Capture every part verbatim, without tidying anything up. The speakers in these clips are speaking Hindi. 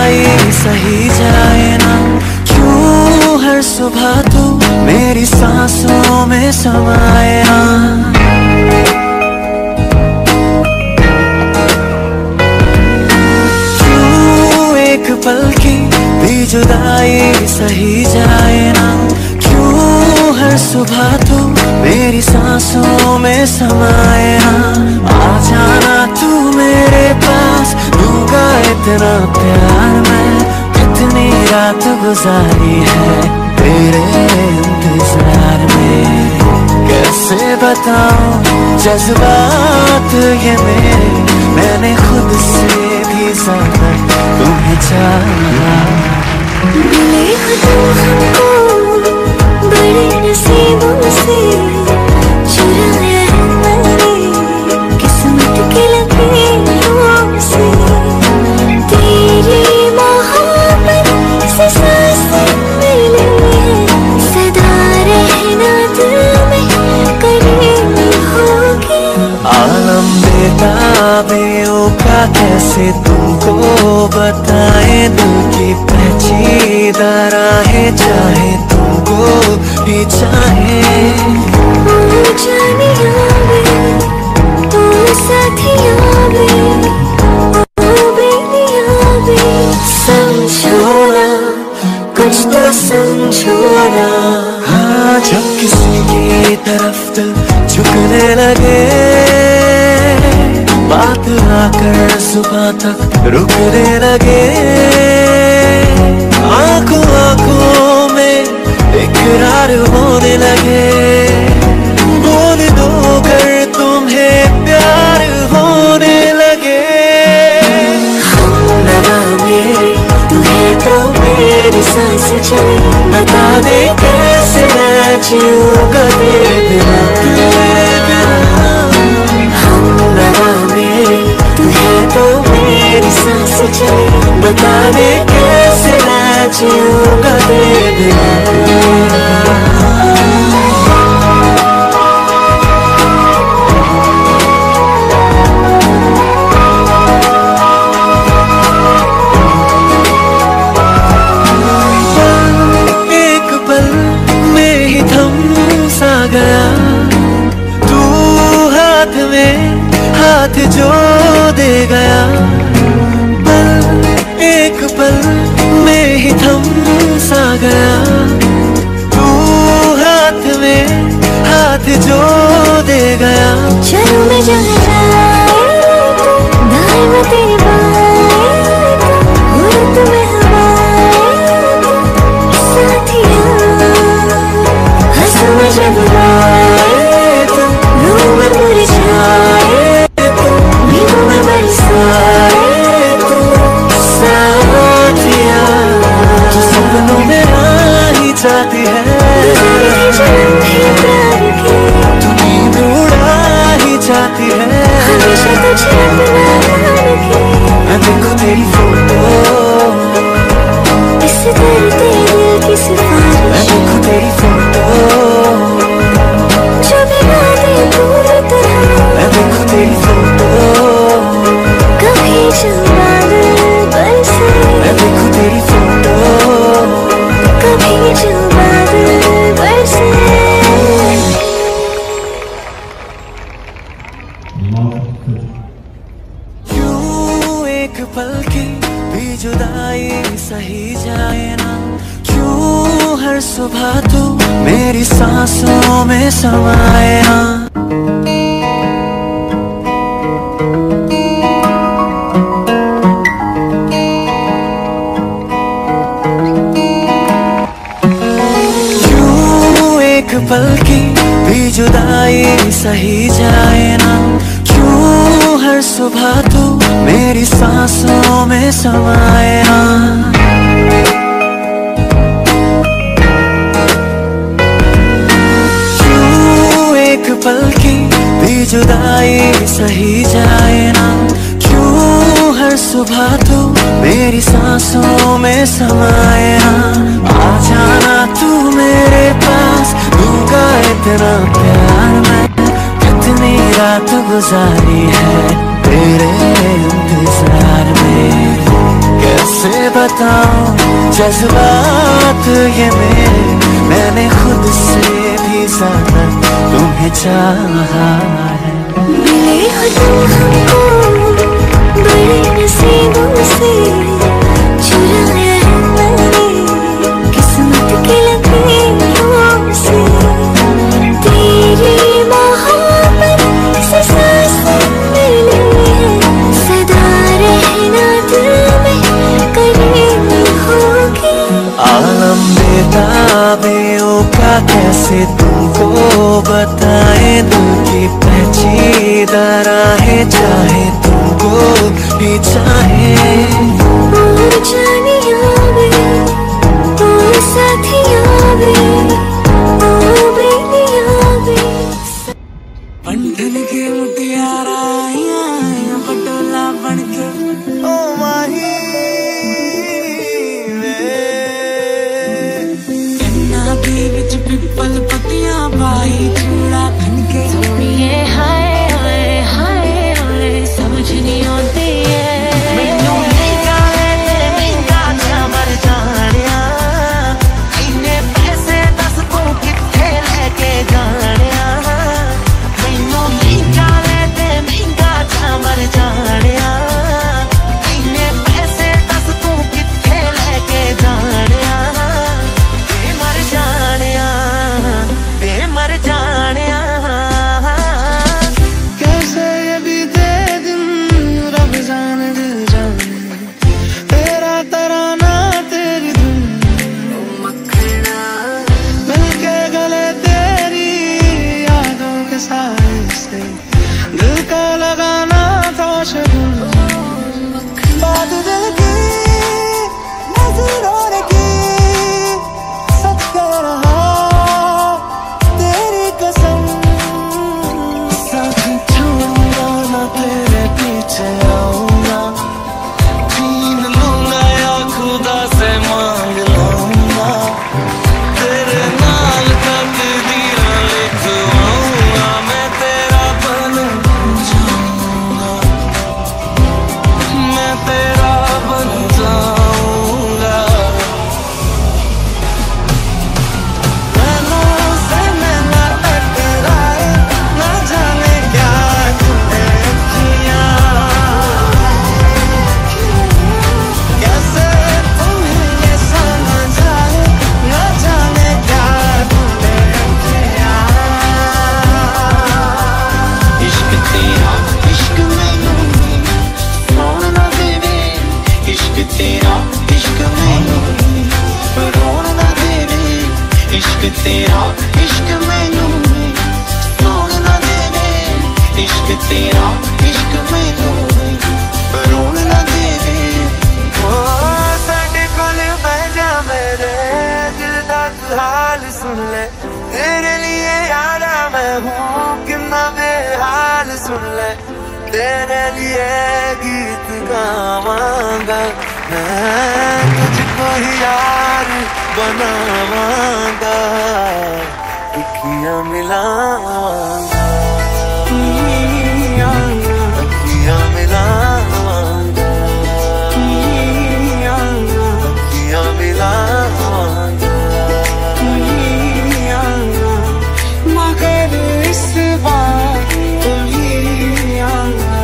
जुदाई सही जाए ना, क्यों हर सुबह तू मेरी सांसों में समाए ना। क्यों एक पल की भी जुदाई सही जाए ना, क्यों हर सुबह तू मेरी सांसों में समाए ना। आ जाना तू मेरे पास, दूंगा इतना प्यार मैं, कितनी रात गुजारी है तेरे इंतजार में। कैसे बताऊं जज्बात ये मेरे, मैंने खुद से भी ज्यादा तुम्हें चाहा। मिले हो तुम हमको बड़े नसीबों से, चुराया है मैंने किस्मत के लकीरों से। तेरी मोहब्बत से सांसें मिली है, सदा रहना दिल में करीब होगी। आलम बेताबियों का कैसे तुमको बताए, दिल की पेचीदा राहें चाहे तुमको भी चाहे। ओ जानिया वे, ओ साथिया वे, ओ बेनिया वे, समझो ना कुछ तो समझो ना। हाँ, जब किसी की तरफ दिल झुकने लगे, बात आकर सुबह तक रुकने लगे। आंखों आंखों में इकरार होने लगे, बोल दो कर तुम्हें प्यार होने लगे। हम लगा मेरे तुम्हें तो मेरी सांस चले, बता दे कैसे मैं जीऊंगा तेरे बिना, तेरे बिना। हम लगा मेरे तुम्हें तो मेरी सांस चले, बता दे कैसे मैं जीऊंगा तेरे बिना। हाथ जो दे गया, पल एक पल में ही थम सा गया। तू हाथ में हाथ जो दे गया। चलो मैं जहाँ जाए दाएं में तेरी बाएं, और तुम्हें हवाएं साथिया। हंसू मैं जब रोए तो रो मैं मर जाए, नींबू में बरसाए तो साथिया। जो सपनों में आनी चाहती है, तू नींद उड़ा ही चाहती है। हमेशा तुझे अपना रखे, मैं देखूं तेरी फोटो, इस दर्द दिल की सिफारिश। मैं देखूं तेरी फोटो, जो बिना दे पूरी तरह। मैं देखूं तेरी फोटो, कभी जो बादल बरसे, मैं देखूं तेरी फोटो, कभी जो बादल बरसे। क्यों एक पल की भी जुदाई सही जाए ना, क्यों हर सुबह तू मेरी सांसों में समाए ना। क्यों एक पल की भी जुदाई सही जाए ना, क्यों हर सुबह तू मेरी सांसों में समाए ना। क्यों एक पल की भी जुदाई सही जाए ना, क्यों हर सुबह तू मेरी सांसों में समाए ना। आ जाना तू मेरे पास, दूंगा इतना प्यार मैं, कितनी रात गुजारी है तेरे इंतजार में। कैसे बताऊं जज्बात ये मेरे, मैंने खुद से भी ज्यादा तुम्हें चाहा है। मिले हो तुम हमको बड़े नसीबों से, चुराया है मैंने किस्मत की लकीरों से। तेरी मोहब्बत से सांसें मिली है, सदा रहना दिल में करीब होगी। आलम बेताबियों का कैसे तुमको बताए, दिल की पेचीदा राहें चाहे तुमको भी चाहे। और जानिया वे, और साथिया वे, ओ बेलिया वे। पंठन के मुटियारा आया पटोला बनके, ओ माही कन्ना के विच पिपल पत्तियां पाई चूड़ा बनके। ये हाय हाय हाय हाय समझ नहीं आती है। मैनू महंगा है महंगा जा मर जानिया, इन्ने पैसे दस तू किथे लेके जानिया। मैनू महंगा है महंगा जा मर जानिया, इन्ने पैसे दस तू किथे लेके जानिया। बे मर जानिया बे मर जानिया। कैसे ये बीते दिन रब जाने दिल जाने, तेरा तराना तेरी धुन मखना, मिलके गले तेरी यादों के साए से, दिल का लगाना था शगुन। बात दिल की नजरों की सच कह रहा तेरी कसम, साथ छोड़ूंगा ना तेरे पीछे आऊंगा, छीन लूंगा या खुदा से मांग लूंगा, तेरे नाल तकदीर लिखवाऊंगा, मैं तेरा बन जाऊंगा, मैं तेरा बन जाऊंगा। मैनों से मैना टकराए, ना जाने क्या तूने किया, कैसे तुम्हें ये समझ आए, ना जाने क्या तूने किया। इश्क तेरा इश्क मैनू रोन ना देवे, इश्क तेरा इश्क मैनू रोन ना देवे, इश्क तेरा इश्क मैनू रोन ना देवे, इश्क तेरा इश्क मैनू रोन ना देवे। ओ साडे कोल बह जा मेरे दिल दा तू हाल सुन ले, तेरे लिए यारा मैं हूँ कितना बेहाल सुन ले, तेरे लिए गीत गावांगा मैं, तुझको ही यार बनावांगा, अखियां मिलावांगा, अखियां मिलावांगा, अखियां मिलावांगा, मगर इस बार तुम ही आना।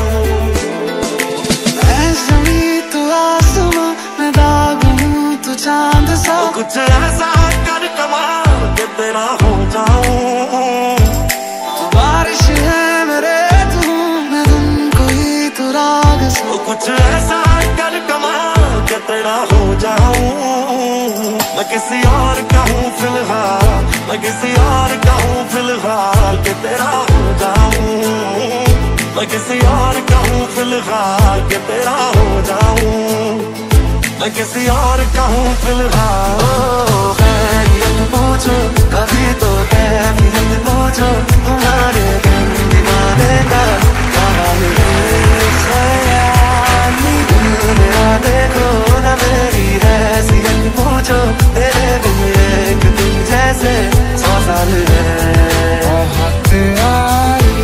मैं जमीन तू आसमां, मैं दाग हूँ तू चांद सा, कुछ ऐसा कर कमाल के तेरा हो जाऊं, बारिश है मेरे तू, मैं धुन कोई तू राग सा, कुछ ऐसा कर कमाल के तेरा हो जाऊं। मैं किसी और का हूँ फिलहाल, मैं किसी और का हूँ फिलहाल के तेरा हो जाऊं, मैं किसी और का हूँ फिलहाल के तेरा हो जाऊं, मैं किसी और का हूँ फिलहाल। खैरियत पूछो कभी तो कैफियत पूछो, तुम्हारे बिन दीवाने का हाल है ख्याली, मेरा देखो ना मेरी हैसियत पूछो, तेरे बिन एक दिन जैसे सौ साल है। बहुत आई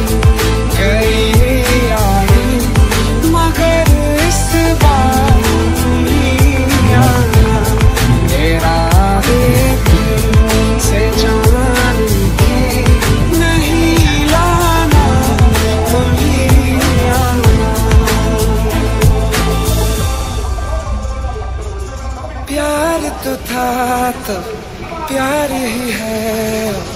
गई आई मगर इस बार तुम ही प्यार तो था तो प्यार ही है।